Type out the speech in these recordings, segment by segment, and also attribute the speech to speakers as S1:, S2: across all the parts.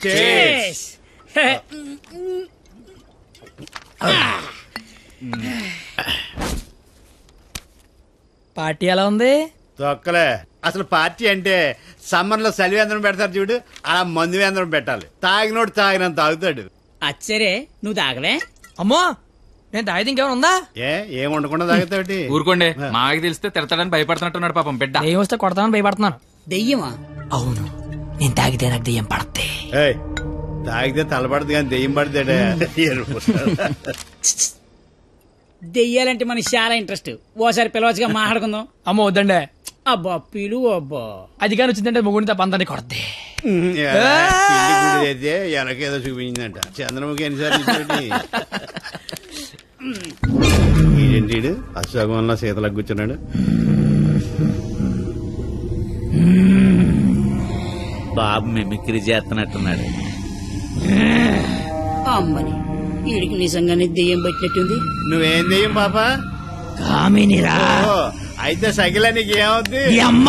S1: Party ఎలా ఉంది?
S2: తొక్కలే. అసలు పార్టీ అంటే సమ్మర్ లో సలివేంద్రం పెడతారు చూడు, అలా మందు వేంద్రం పెట్టాలి. తాగినోడు తాగినంత తాగుతాడు.
S3: అచ్చరే నువ్వు తాగలే?
S1: అమ్మో, నేను తాగితే ఇంకేమైనా ఉందా?
S2: ఏం ఉండకుండా తాగుతాడు.
S4: ఊరుకోండి, మాకి తెలిస్తే తిడతాడని భయపడుతున్నట్టున్నాడు పాపం బిడ్డ.
S1: దెయ్యం వస్తే కొడతామని భయపడుతున్నాను.
S3: దెయ్యమా?
S1: అవును, నేను తాగితే నాకు దెయ్యం పడతాయి.
S2: తాగితే తలపడదు కానీ దెయ్యం పడతాడే.
S3: దెయ్యాలంటే మనకి చాలా ఇంట్రెస్ట్. ఓసారి పిలవచ్చుగా మాట్లాడుకుందాం.
S1: అమ్మో వద్దండే.
S3: అబ్బా పిలు. అబ్బా
S1: అది కానీ వచ్చిందంటే ముగ్గురితో పంతాన్ని కొడతాయి.
S2: అయితే ఎనకేదో చూపించిందంట. చంద్రముఖి ఎన్నిసార్లు ఏంటి అశోకంలో శీతలకు కూర్చున్నాడు.
S5: బాబు మిమిక్రీ చేస్తున్నట్టున్నాడు.
S3: అమ్మని వీడికి నిజంగానే దెయ్యం పట్టినట్టుంది.
S2: నువ్వేం దెయ్యం పాప?
S3: కామినిరా.
S2: అయితే సగిల నీకు ఏమవుద్ది?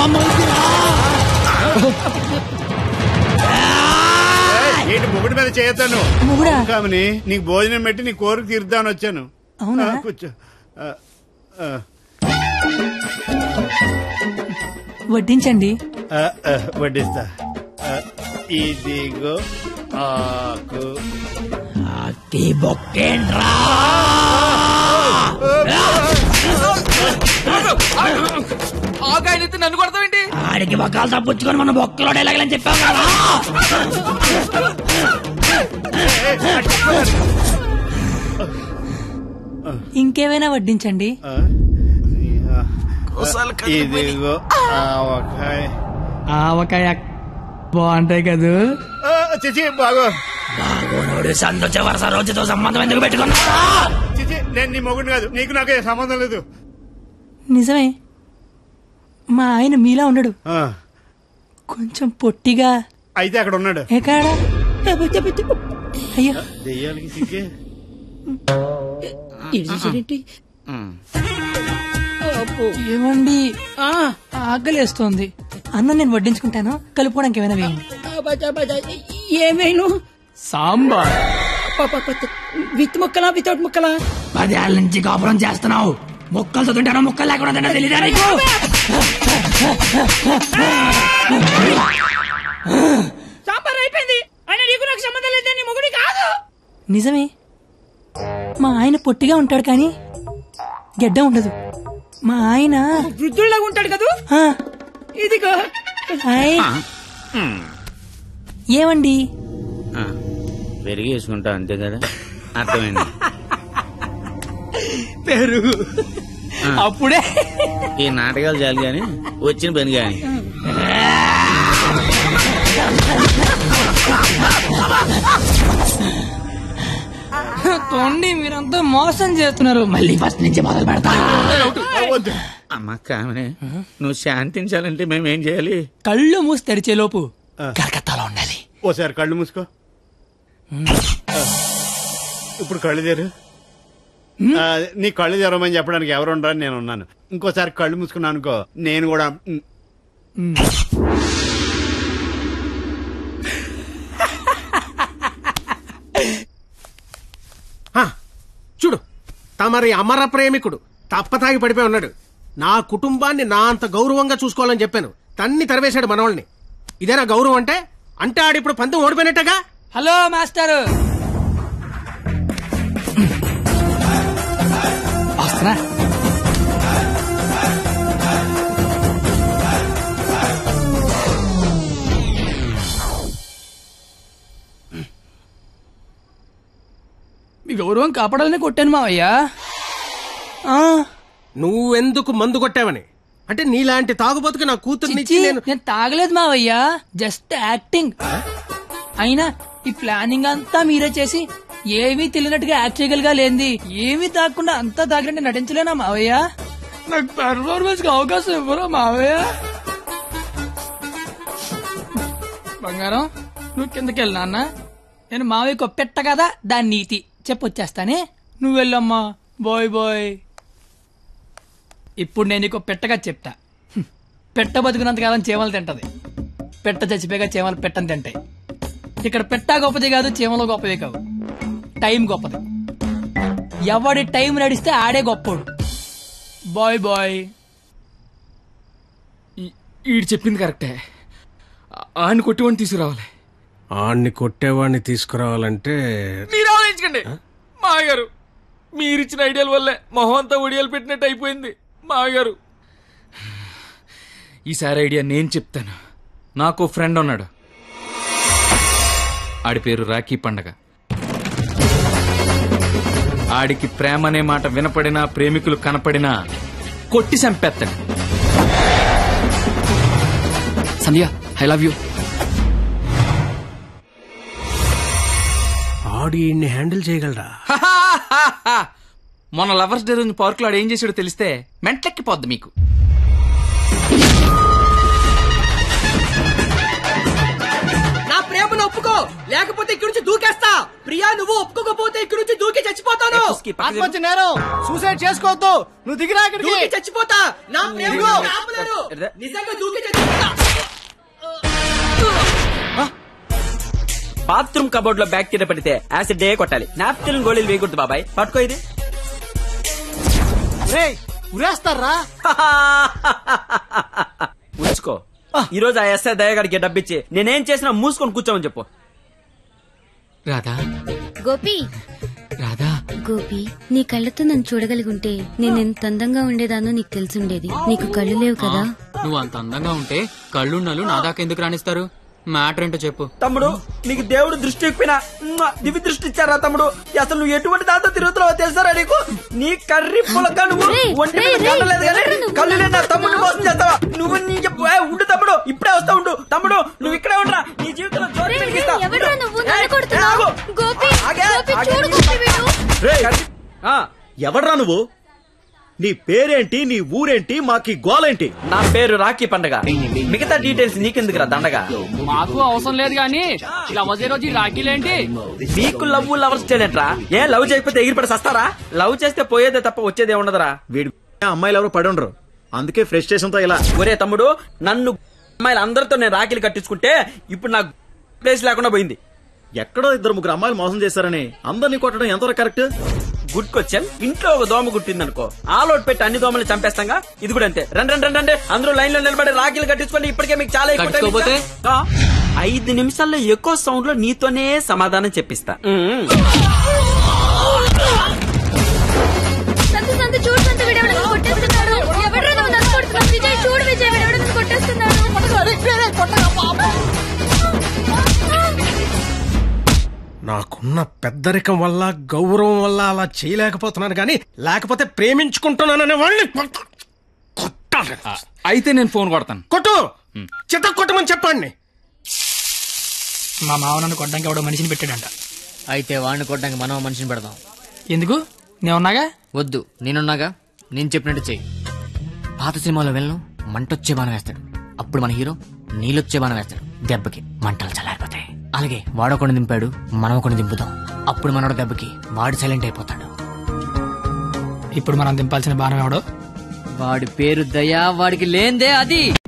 S2: ఏంటి ముగుడి మీద చేయతాను కామని? నీకు భోజనం పెట్టి నీ కోరిక తీర్దామని వచ్చాను. కూర్చో.
S1: వడ్డించండి.
S2: వడ్డిస్తా. ఇదిగో ఆకు.
S4: ఆకాయనైతే నన్ను కొడతావేంటి?
S3: ఆడికి బొక్కలు తప్పించుకొని మన బొక్కలో ఎలాగలని చెప్పావు కదా.
S1: ఇంకేమైనా వడ్డించండి.
S2: ఇదిగో ఆవకాయ.
S1: ఆవకాయ బాగుంటాయి కదా.
S2: చిచి బాగో.
S3: బాగోనోడు సంతోష వరుస రోజుతో సంబంధం ఎందుకు పెట్టుకున్నా?
S2: చిచి నేను నీ మొగుడు కాదు, నీకు నాకు సంబంధం లేదు.
S1: నిజమే, మా ఆయన మీలా ఉండడు, కొంచెం పొట్టిగా.
S2: అయితే అక్కడ ఉన్నాడు.
S1: ఎక్కడా? అయ్యో
S2: దెయ్యాలకి సిగ్గే.
S1: ఏమండి, ఆకలేస్తోంది. అన్నం నేను వడ్డించుకుంటాను, కలుపుకోవడానికి ఏమైనా వేయండి.
S3: ఏమైనా
S1: సాంబార్
S3: విత్ ముక్కలా వితౌట్ ముక్కలా? 10 ఏళ్ళ నుంచి కాపురం చేస్తున్నావు, ముక్కలు తింటానో ముక్కలు లేకుండా తింటా తెలియదా నీకు? సాంబార్ అయిపోయింది. ఆయన నీకు నాకు సంబంధం లేదు, నీ మొగుడి కాదు.
S1: నిజమే, మా ఆయన పొట్టిగా ఉంటాడు కానీ గెడ్డ ఉండదు. మా ఆయన
S3: వృద్ధుల్లాగా ఉంటాడు కదా. ఇదిగో
S1: ఏమండి,
S5: పెరిగి వేసుకుంటా అంతే కదా. అర్థమైంది.
S1: పెరుగు అప్పుడే.
S5: ఈ నాటకాలు చాలు గాని వచ్చిన పని గాని.
S1: తోండి, మీరంతా మోసం చేస్తున్నారు. మళ్ళీ ఫస్ట్ నుంచి మొదలు పెడతా.
S5: అమ్మ కామనే, నువ్వు శాంతించాలంటే మేమేం చేయాలి?
S1: కళ్ళు మూసి తెరిచే లోపు కలకత్తాలో ఉండాలి.
S2: ఓసారి కళ్ళు మూసుకో. ఇప్పుడు కళ్ళు తెరు. నీ కళ్ళు తెరవమని చెప్పడానికి ఎవరు ఉండరని నేను ఉన్నాను. ఇంకోసారి కళ్ళు మూసుకున్నాను అనుకో, నేను కూడా.
S6: చూడు, తమరి అమర ప్రేమికుడు తప్పతాగి పడిపోయి ఉన్నాడు. నా కుటుంబాన్ని నా అంత గౌరవంగా చూసుకోవాలని చెప్పాను, తన్ని తరివేశాడు మనవాళ్ళని. ఇదేనా గౌరవం అంటే? అంటే ఆడిప్పుడు పంతం ఓడిపోయినట్టగా.
S1: హలో మాస్టర్, వస్తున్నా. మీ గౌరవం కాపాడాలని కొట్టాను మావయ్యా.
S6: నువ్వెందుకు మందు కొట్టావని? అంటే నీలాంటి తాగుబోతుకి నా కూతుర్నిచ్చి
S1: నేను తాగలేదు మావయ్యా, జస్ట్ యాక్టింగ్. అయినా ఈ ప్లానింగ్ అంతా మీరే చేసి ఏమీ తెలియనట్టుగా యాక్ట్ చేయగలిగా లేంది. ఏమీ తాగకుండా అంతా తాగినట్టు నటించలేనా మావయ్య? నాకు పెర్ఫార్మెన్స్ కి అవకాశం ఇవ్వరా మావయ్య? బంగారం, నువ్వు కిందకి వెళ్ళి నాన్న, నేను మావయ్యకు పెట్ట కదా దాని నీతి చెప్పొచ్చేస్తానే. నువ్వు వెళ్ళమ్మా. Bye bye. ఇప్పుడు నేను నీకు పెట్టగా చెప్తా. పెట్ట బతుకున్నంతకాలం చేమలు తింటది, పెట్ట చచ్చిపోయాక చేమలు పెట్టని తింటాయి. ఇక్కడ పెట్టా గొప్పది కాదు, చీమలో గొప్పదే కాదు, టైం గొప్పది. ఎవడి టైం నడిస్తే ఆడే గొప్పోడు. Bye bye.
S4: ఈడు చెప్పింది కరెక్టే. ఆయన కొట్టివాడిని తీసుకురావాలి.
S6: ఆడిని కొట్టేవాడిని తీసుకురావాలంటే
S4: మీరు ఆలోచించండి మాగారు. మీరిచ్చిన ఐడియాల వల్లే మొహం అంతా ఒడియాలు పెట్టినట్టు అయిపోయింది మాగారు. ఈసారి ఐడియా నేను చెప్తాను. నాకు ఫ్రెండ్ ఉన్నాడు, ఆడి పేరు రాఖీ పండగ. ఆడికి ప్రేమ అనే మాట వినపడినా, ప్రేమికులు కనపడినా కొట్టి చంపేస్తాడు. Sandhya, I love you.
S6: ఆడి హ్యాండిల్ చేయగలరా?
S4: మొన్న లవర్స్ డే రోజు పార్క్ లో ఏం చేసాడో తెలిస్తే మెంట్లెక్కిపోద్ది మీకు.
S3: నా ప్రేమను ఒప్పుకో, లేకపోతే ఇక్కడి నుంచి దూకేస్తా. ప్రియా, నువ్వు ఒప్పుకోకపోతే ఇక్కడి నుంచి దూకి చచ్చిపోతాను.
S2: ఆత్మహత్య నేరం, సూసైడ్ చేసుకోవద్దు. నువ్వు దిగిరా ఇక్కడికి.
S3: దూకి చచ్చిపోతా. నా ప్రేమను ఆపలేరు. నిజంగా దూకి చచ్చిపోతా.
S7: బాత్రూమ్ కబోర్డ్ లో బ్యాక్టీరియా పడితే యాసిడ్ డే కొట్టాలి. నాప్కిన్ గోళీలు వేయకూడదు బాబాయ్. పట్టుకో ఇది.
S2: ఉరేస్తారా?
S7: ఉంచుకో. ఈ రోజు ఆ ఎస్ఐ దయగాడికి డబ్బిచ్చి నేనేం చేసినా మూసుకొని కూర్చోమని చెప్పు.
S4: రాధా,
S8: గోపి,
S4: రాధా,
S8: గోపి, నీ కళ్ళతో నన్ను చూడగలిగుంటే నేను ఎంత అందంగా ఉండేదానో నీకు తెలిసుండేది. నీకు కళ్ళు లేవు కదా.
S9: నువ్వు అంత అందంగా ఉంటే కళ్ళున్నాళ్ళు నా దాకా ఎందుకు రాణిస్తారు? మ్యాటర్ ఏంటో చెప్పు.
S7: తమ్ముడు, నీకు దేవుడు దృష్టి ఎక్కిపోయినా దివి దృష్టి ఇచ్చారా తమ్ముడు? అసలు నువ్వు ఎటువంటి దాంతో తిరుగుతున్నావో తెలుసారా నీకు? నీ కర్రీ పులక నువ్వు ఒంటి మీద కళ్ళలేదు కానీ కళ్ళు లేని తమ్ముడు మోసం చేస్తావా నువ్వు? నీ ఉండు తమ్ముడు, ఇప్పుడే వస్తా ఉండు. తమ్ముడు, నువ్వు ఇక్కడే ఉండరా. నీ జీవితంలో జ్యోతి వెలిగిస్తా.
S5: ఎవడ్రా నువ్వు? నీ పేరేంటి, నీ ఊరేంటి, మాకి గోలేంటి?
S7: నా పేరు రాఖీ పండగ. మిగతా డీటెయిల్స్ నీకెందుకురా దండగా?
S9: మాకు అవసరం లేదు గానీ లవ్ రోజు రాఖీలేంటి?
S7: మీకు లవ్ లవర్స్ చేయలేంట్రా? ఏ లవ్ చేయకపోతే ఎగిరిపడి సస్తారా? లవ్ చేస్తే పోయేదే తప్ప వచ్చేదే ఉండదురా.
S5: వీడి అమ్మాయిలు ఎవరు పడి ఉండరు, అందుకే ఫ్రస్ట్రేషన్ తో ఇలా.
S7: ఒరే తమ్ముడు, నన్ను అమ్మాయిలు అందరితో నేను రాఖీలు కట్టించుకుంటే ఇప్పుడు నాకు ప్లేస్ లేకుండా పోయింది.
S5: ఎక్కడో 2-3 అమ్మాయిలు మోసం చేశారని అందరినీ కొట్టడం ఎంతవరకు కరెక్ట్?
S7: Good question. ఇంట్లో ఒక దోమ గుట్టిందనుకో, ఆలోట్ పెట్టి అన్ని దోమలు చంపేస్తాగా. ఇది కూడా అంతే. రండి అందరూ లైన్ లో నిలబడి రాఖీలు కట్టించుకోండి. ఇప్పటికే మీకు చాలా ఎక్కువ. 5 నిమిషాల్లో ఎక్కువ సౌండ్ లో నీతోనే సమాధానం చెప్పిస్తా.
S6: నాకున్న పెద్దరికం వల్ల, గౌరవం వల్ల అలా చేయలేకపోతున్నాను గానీ, లేకపోతే ప్రేమించుకుంటున్నాననే వాళ్ళని కొట్టాలి.
S4: అయితే నేను ఫోన్ కొడతాను.
S6: కొట్టు, చిత్త కొట్టమని చెప్పండి.
S1: మా మావ నన్ను కొట్టడానికి ఎవడో మనిషిని పెట్టాడంట.
S9: అయితే వాడిని కొట్టడానికి మనం మనిషిని పెడదాం.
S1: ఎందుకు? నేనున్నాగా.
S9: వద్దు, నేనున్నాగా. నేను చెప్పినట్టు చెయ్యి. పాత సినిమాలో వెళ్ళను మంటొచ్చే బాణం వేస్తాడు, అప్పుడు మన హీరో నీళ్ళొచ్చే బాణం వేస్తాడు. దెబ్బకి మంటలు చల్లారిపోతాయి. అలాగే వాడొకడిని దింపాడు, మనం ఒకడిని దింపుదాం. అప్పుడు మనోడు దెబ్బకి వాడు సైలెంట్ అయిపోతాడు.
S1: ఇప్పుడు మనం దింపాల్సిన బాణం ఎవడో?
S9: వాడి పేరు దయా, వాడికి లేందే అది.